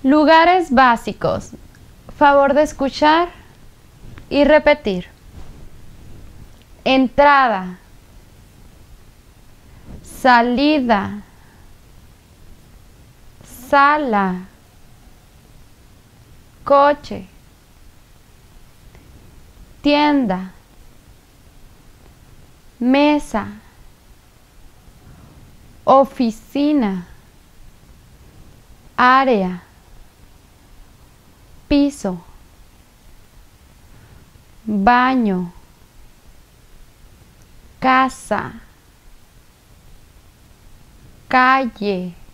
Lugares básicos. Favor de escuchar y repetir. Entrada. Salida. Sala. Coche. Tienda. Mesa. Oficina. Área. Piso. Baño. Casa. Calle.